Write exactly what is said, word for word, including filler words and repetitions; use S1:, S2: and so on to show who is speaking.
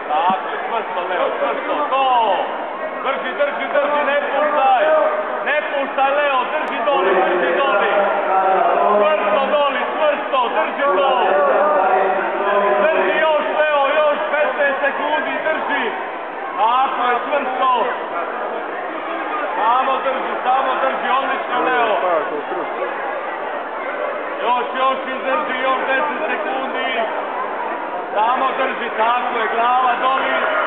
S1: Tako je, čvrsto, Leo, čvrsto, to! Drži, drži, drži, ne puštaj! Ne puštaj, Leo, drži doli, drži doli! Čvrsto doli, čvrsto, drži to! Drži još, Leo, još petnaest sekundi, drži! Tako je, čvrsto! Samo drži, samo drži, odlično, Leo! Još, još izdrži, još deset sekundi! Samo drži, tako je, glava doli!